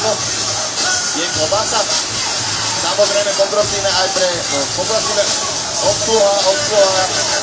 Slovensko? Je klobása? Samozrejme poprosíme aj pre, poprosíme obsluha,